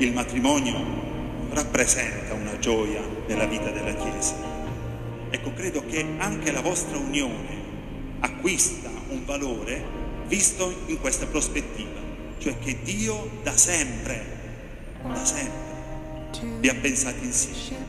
il matrimonio rappresenta una gioia nella vita della Chiesa. Ecco, credo che anche la vostra unione acquista un valore visto in questa prospettiva, cioè che Dio da sempre vi ha pensati insieme.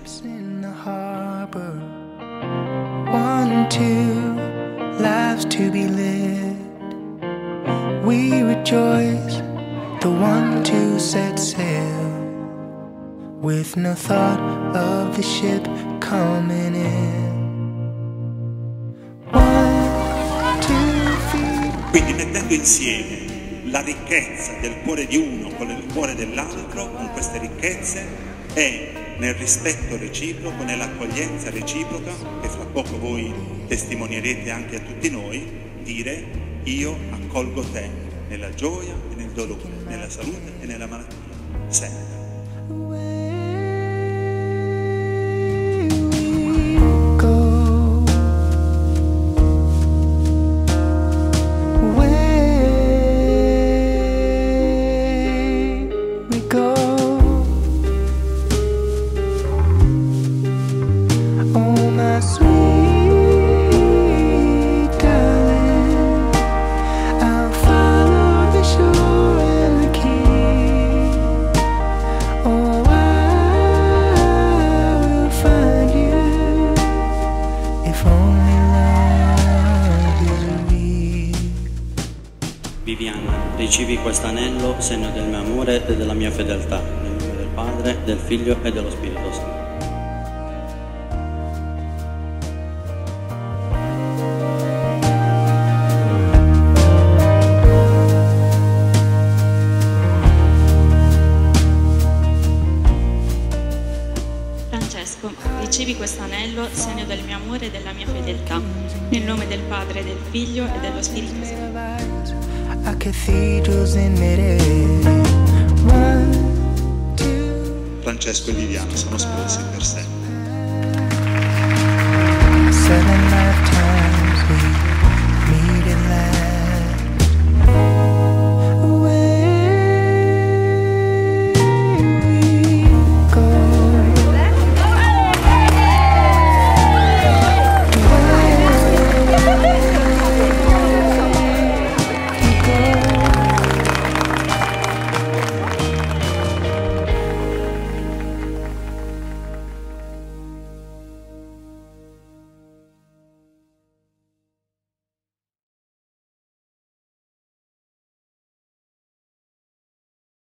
One and two lives to be lived. We rejoice, the one to set sail, with no thought of the ship coming in. One, two, three. Quindi mettendo insieme la ricchezza del cuore di uno con il cuore dell'altro, con queste ricchezze, e nel rispetto reciproco, nell'accoglienza reciproca, che fra poco voi testimonierete anche a tutti noi, dire: io accolgo te nella gioia e nel dolore, nella salute e nella malattia, sempre. Viviana, ricevi quest'anello, segno del mio amore e della mia fedeltà, nel nome del Padre, del Figlio e dello Spirito Santo. Francesco, ricevi quest'anello, segno del mio amore e della mia fedeltà, nel nome del Padre, del Figlio e dello Spirito Santo. Francesco e Viviana sono sposi per sempre.